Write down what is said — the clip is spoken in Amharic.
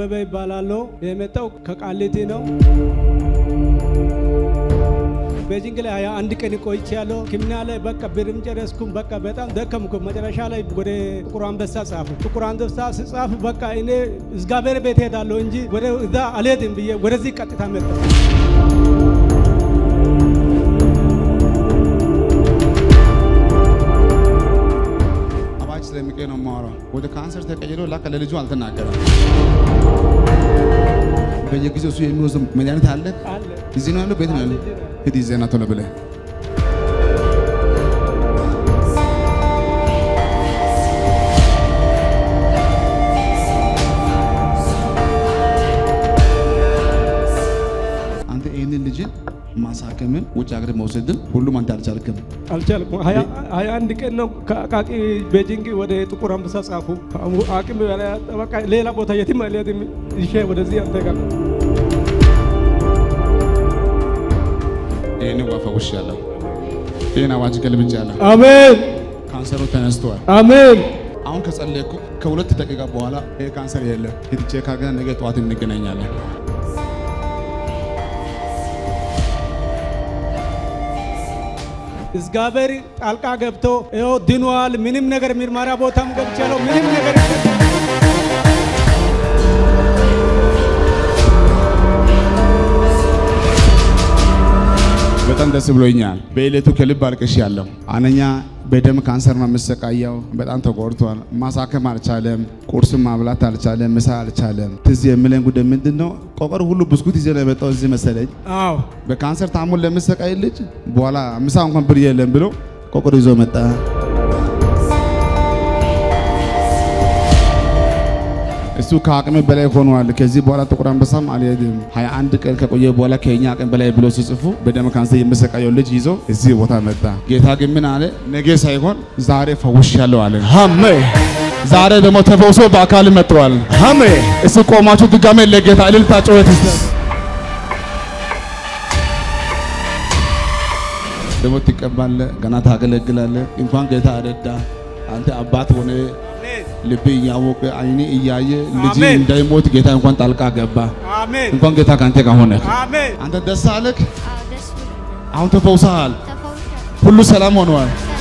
አበበ ይባላል የመጣው ከቃሊቲ ነው ቤጂንግ ላይ አንድ ቀን ቆይቻለሁ ክምና ላይ በቃ ብርም ጨረስኩም በቃ በጣም ደከምኩ መጨረሻ ላይ ወደ ጥቁር አንበሳ ጻፉ ጥቁር አንበሳ ሲጻፍ በቃ እኔ እግዚአብሔር ቤት ሄዳለሁ እንጂ ወደ እዛ አልሄድም ብዬ ወደዚህ ቀጥታ መጣሁ አባች ስለሚቀኝ ነው ማወራው ወደ ካንሰር ተቀይሮ ላከ ለልጁ አልተናገረም በየጊዜው እሱ የሚወስድ መድኃኒት አለ እዚህ ነው ያለው ቤት ነው ያለው ሂድ ይዘና ቶሎ ብለህ አንተ ይሄንን ልጅ ማሳከምን ውጭ ሀገር መውሰድን ሁሉም አንተ አልቻልክም 21 ቀን ነው ከአቃቂ ቤጂንግ ወደ ጥቁር አንበሳ ጻፉ አቅም በቃ ሌላ ቦታ የትም አልሄድም ይሄ ወደዚህ አንተጋ ይሄን ወፈውሽ ያለው ይሄን አዋጅ ገልብጫለሁ አሜን ካንሰሩ ተነስቷል አሜን አሁን ከጸለይኩ ከሁለት ደቂቃ በኋላ ይሄ ካንሰር የለም ሂድ ቼክ አድርገን ነገ ጠዋት እንገናኛለን እግዚአብሔር ጣልቃ ገብቶ ይኸው ድኗል ምንም ነገር ምርመራ ቦታም ገብቻለሁ ምንም ነገር በጣም ደስ ብሎኛል በእለቱ ከልብ አልቅሻለሁ አነኛ በደም ካንሰር ነው መሰቃያው በጣም ተቆርጧል ማሳከም አልቻለም ቁርስ ማብላት አልቻለም ምሳ አልቻለም ትዝ የሚለን ጉዳይ ምንድነው ቆቆር ሁሉ ብስኩት ይዘህ ነው የመጣው እዚህ መሰለኝ አዎ በካንሰር ታሞ ለመሰቃይ ልጅ በኋላ ምሳ እንኳን ብር የለም ብሎ ቆቆር ይዞ መጣ እሱ ከአቅም በላይ ሆኗል ከዚህ በኋላ ጥቁር አንበሳም አልሄድም 21 ቀን ከቆየ በኋላ ከኛ አቅም በላይ ብሎ ሲጽፉ በደም ካንሰር የመሰቃየው ልጅ ይዞ እዚህ ቦታ መጣ ጌታ ግን ምን አለ ነገ ሳይሆን ዛሬ ፈውሻለሁ አለ አሜን ዛሬ ደግሞ ተፈውሶ በአካል መጥቷል አሜን እሱ ቆማችሁ ድጋሜ ለጌታ እልልታ ጮኸት ደግሞ ትቀባለ ገና ታገለግላለ እንኳን ጌታ አረዳ አንተ አባት ሆነ ልብ ያወቀ አይኔ እያየ ልጅ እንዳይሞት ጌታ እንኳን ጣልቃ ገባ አሜን እንኳን ጌታ ካንተ ጋር ሆነ አሜን አንተ ደስ አለክ አሁን ተፈውሰሃል ሁሉ ሰላም ሆኗል